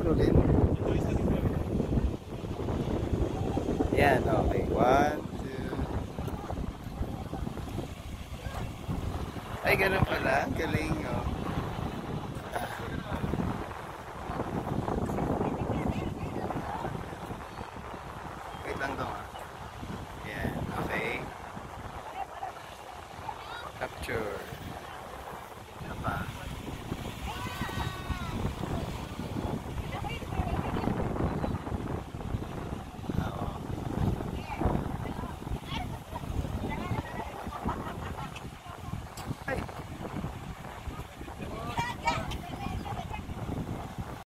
ulit. Yan, okay. 1, 2. Ay, ganun pala. Galing, oh.